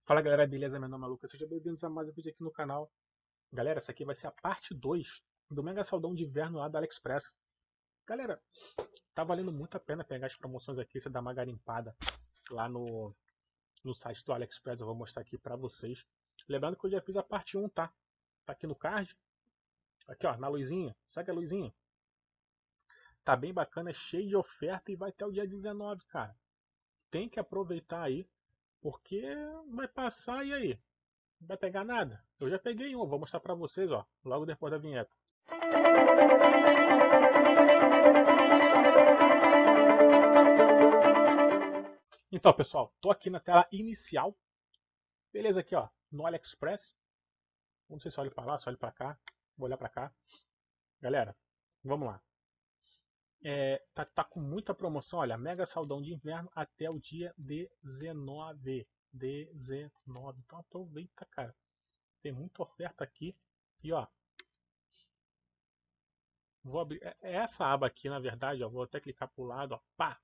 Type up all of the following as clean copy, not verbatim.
Fala galera, beleza? Meu nome é Lucas, sejam bem-vindos a mais um vídeo aqui no canal. Galera, essa aqui vai ser a parte 2 do Mega Saldão de Inverno lá da AliExpress. Galera, tá valendo muito a pena pegar as promoções aqui, você dá uma garimpada lá no site do AliExpress, eu vou mostrar aqui pra vocês. Lembrando que eu já fiz a parte 1, tá? Tá aqui no card, aqui ó, na luzinha, segue a luzinha. Tá bem bacana, é cheio de oferta e vai até o dia 19, cara. Tem que aproveitar aí, porque vai passar e aí? Não vai pegar nada? Eu já peguei um, vou mostrar pra vocês, ó, logo depois da vinheta. Então, pessoal, tô aqui na tela inicial. Beleza, aqui, ó, no AliExpress. Não sei se olho para lá, se olho para cá. Vou olhar para cá. Galera, vamos lá. Tá com muita promoção, olha, mega saldão de inverno até o dia 19. 19. Então aproveita, cara. Tem muita oferta aqui. E ó, vou abrir. É essa aba aqui, na verdade, ó. Vou até clicar pro lado, ó. Pá!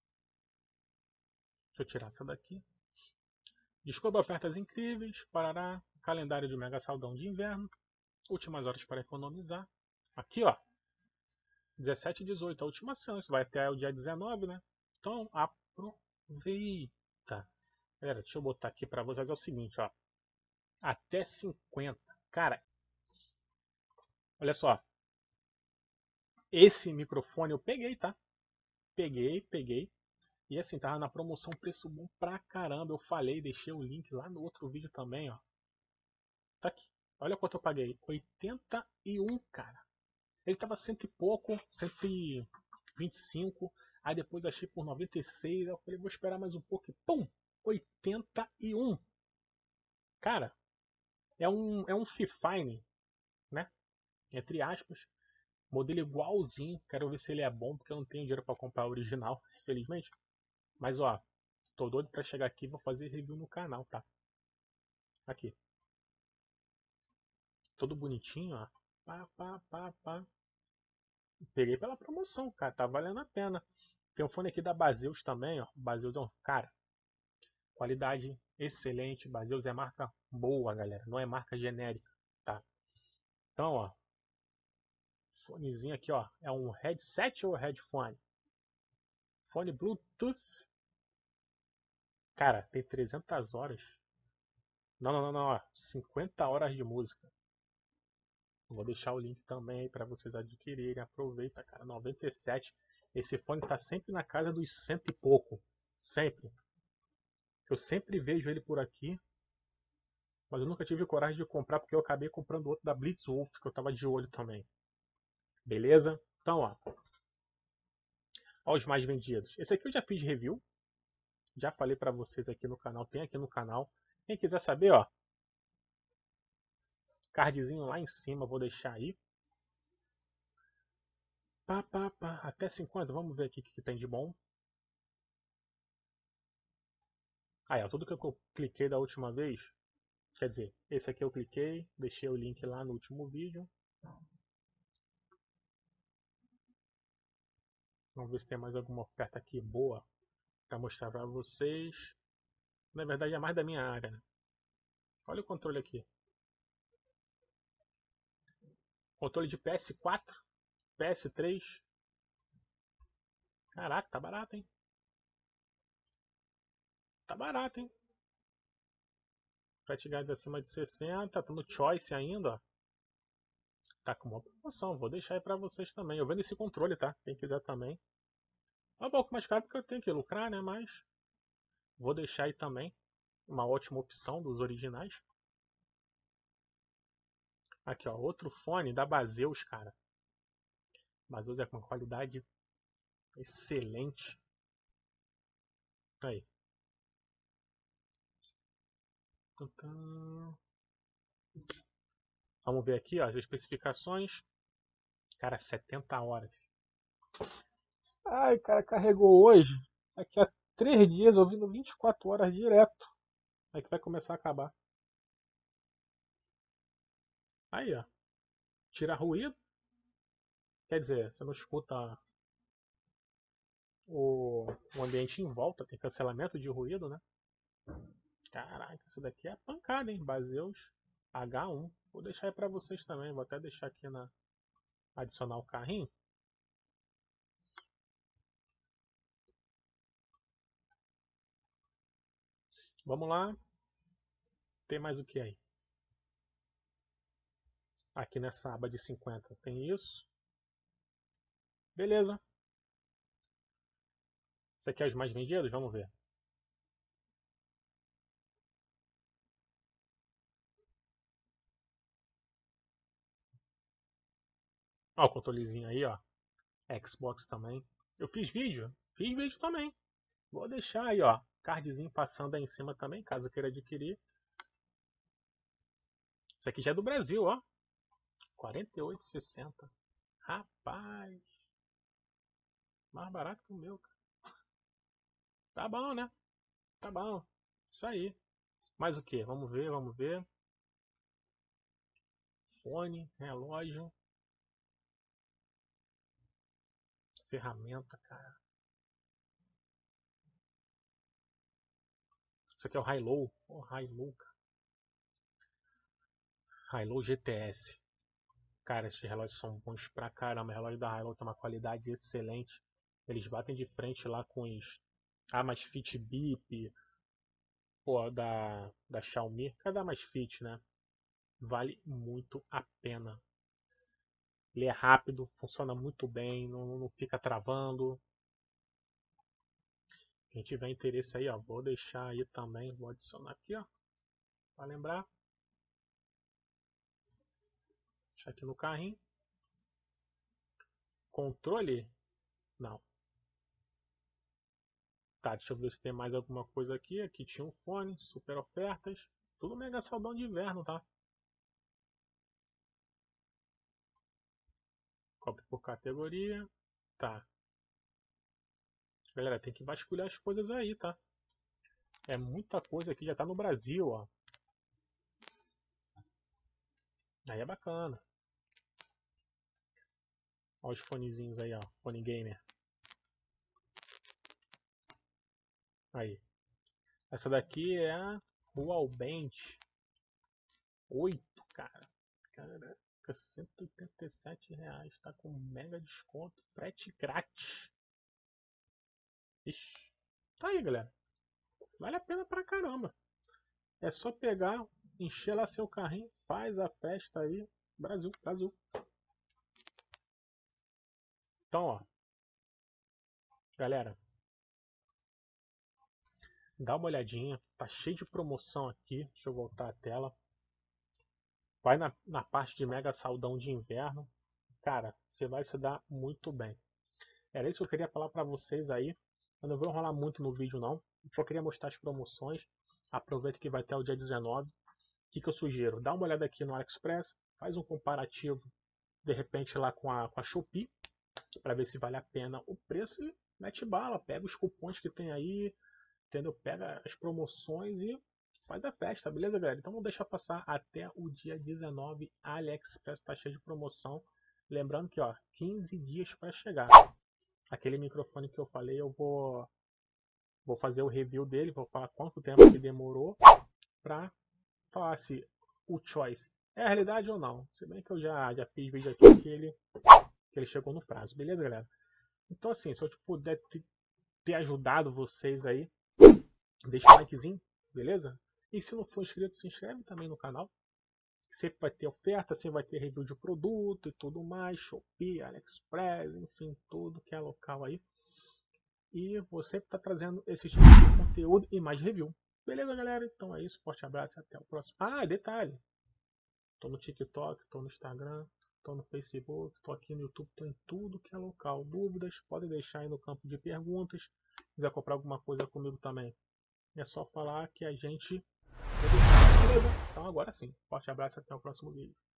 Deixa eu tirar essa daqui. Descubra ofertas incríveis, parará, calendário de mega saldão de inverno, últimas horas para economizar. Aqui, ó, 17 e 18, a última chance, vai até o dia 19, né? Então, aproveita. Galera, deixa eu botar aqui para vocês, é o seguinte, ó, até 50. Cara, olha só, esse microfone eu peguei, tá? Peguei. E assim, tava na promoção, preço bom pra caramba. Eu falei, deixei o link lá no outro vídeo também, ó. Tá aqui. Olha quanto eu paguei. 81, cara. Ele tava cento e pouco, 125. Aí depois achei por 96. Aí eu falei, vou esperar mais um pouco. E pum! 81. Cara, é um Fifine, né? Entre aspas. Modelo igualzinho. Quero ver se ele é bom, porque eu não tenho dinheiro para comprar o original, infelizmente. Mas ó, tô doido pra chegar aqui e vou fazer review no canal, tá? Aqui. Todo bonitinho, ó. Pá. Peguei pela promoção, cara. Tá valendo a pena. Tem um fone aqui da Baseus também, ó. Baseus é um. Cara, qualidade excelente. Baseus é marca boa, galera. Não é marca genérica, tá? Então, ó. Fonezinho aqui, ó. É um headset ou headphone? Fone Bluetooth. Cara, tem 300 horas. Não, ó. 50 horas de música. Vou deixar o link também aí pra vocês adquirirem. Aproveita, cara. 97. Esse fone tá sempre na casa dos cento e pouco. Sempre. Eu sempre vejo ele por aqui. Mas eu nunca tive coragem de comprar porque eu acabei comprando outro da Blitzwolf que eu tava de olho também. Beleza? Então, ó os mais vendidos. Esse aqui eu já fiz review. Já falei pra vocês aqui no canal. Tem aqui no canal. Quem quiser saber, ó. Cardzinho lá em cima, vou deixar aí. Pá. Até 50. Vamos ver aqui o que tem de bom. Aí, ó. Tudo que eu cliquei da última vez. Quer dizer, esse aqui eu cliquei. Deixei o link lá no último vídeo. Vamos ver se tem mais alguma oferta aqui boa para mostrar para vocês. Na verdade é mais da minha área, né? Olha o controle aqui. Controle de PS4, PS3. Caraca, tá barato, hein? Tá barato, hein? Fatigados acima de 60, tá no Choice ainda, ó. Tá com uma promoção, vou deixar aí pra vocês também. Eu vendo esse controle, tá? Quem quiser também. É um pouco mais caro porque eu tenho que lucrar, né? Mas vou deixar aí também. Uma ótima opção dos originais. Aqui, ó. Outro fone da Baseus, cara. Baseus é com qualidade excelente. Aí. Vamos ver aqui, ó, as especificações. Cara, 70 horas. Ai, cara, carregou hoje. Daqui a 3 dias, ouvindo 24 horas direto. Aí que vai começar a acabar. Aí, ó. Tira ruído. Quer dizer, você não escuta o ambiente em volta. Tem cancelamento de ruído, né? Caraca, isso daqui é pancada, hein? Baseus H1. Vou deixar aí pra vocês também. Vou até deixar aqui na... Adicionar o carrinho. Vamos lá. Tem mais o que aí? Aqui nessa aba de 50 tem isso. Beleza. Esse aqui é os mais vendidos? Vamos ver. Ó, o controlezinho aí, ó. Xbox também. Eu fiz vídeo também. Vou deixar aí, ó. Cardzinho passando aí em cima também, caso queira adquirir. Isso aqui já é do Brasil, ó. 48,60. Rapaz. Mais barato que o meu, cara. Tá bom, né? Tá bom. Isso aí. Mais o que? Vamos ver, vamos ver. Fone, relógio. Ferramenta, cara. Isso aqui é o High-Low. Oh, High-Low, cara. High-Low GTS. Cara, esses relógios são bons pra caramba. O relógio da High-Low tem uma qualidade excelente. Eles batem de frente lá com os Amazfit Bip, pô, da Xiaomi. Cada Amazfit, né? Vale muito a pena. Ele é rápido, funciona muito bem, não fica travando. Quem tiver interesse aí, ó, vou deixar aí também, vou adicionar aqui, ó, para lembrar. Deixar aqui no carrinho. Controle? Não. Tá, deixa eu ver se tem mais alguma coisa aqui. Aqui tinha um fone, super ofertas. Tudo mega saldão de inverno, tá? Cobre por categoria. Tá. Galera, tem que vasculhar as coisas aí, tá? É muita coisa aqui, já tá no Brasil, ó. Aí é bacana. Olha os fonezinhos aí, ó. Fone gamer. Aí. Essa daqui é a Huawei 8, cara. Caraca, R$187. Tá com mega desconto. Frete grátis. Ixi. Tá aí, galera. Vale a pena pra caramba. É só pegar, encher lá seu carrinho, faz a festa aí. Brasil, Brasil. Então, ó. Galera, dá uma olhadinha. Tá cheio de promoção aqui. Deixa eu voltar a tela. Vai na parte de mega saldão de inverno. Cara, você vai se dar muito bem. Era isso que eu queria falar pra vocês aí. Eu não vou enrolar muito no vídeo não. Só queria mostrar as promoções. Aproveita que vai até o dia 19. O que eu sugiro? Dá uma olhada aqui no AliExpress. Faz um comparativo, de repente, lá com a Shopee. Para ver se vale a pena o preço. E mete bala. Pega os cupons que tem aí. Entendeu? Pega as promoções e faz a festa. Beleza, galera? Então não deixa passar até o dia 19. A AliExpress tá cheio de promoção. Lembrando que, ó, 15 dias para chegar. Aquele microfone que eu falei, eu vou fazer o review dele, vou falar quanto tempo que demorou para falar se o Choice é a realidade ou não. Se bem que eu já fiz vídeo aqui que ele chegou no prazo, beleza, galera? Então assim, se eu puder ter ajudado vocês aí, deixa um likezinho, beleza? E se não for inscrito, se inscreve também no canal. Sempre vai ter oferta, sempre vai ter review de produto e tudo mais, Shopee, AliExpress, enfim, tudo que é local aí. E vou sempre estar trazendo esse tipo de conteúdo e mais review. Beleza, galera? Então é isso, forte abraço e até o próximo. Ah, detalhe, tô no TikTok, tô no Instagram, tô no Facebook, tô aqui no YouTube, tô em tudo que é local. Dúvidas, podem deixar aí no campo de perguntas. Se quiser comprar alguma coisa comigo também, é só falar que a gente... Beleza? Então agora sim, forte abraço e até o próximo vídeo.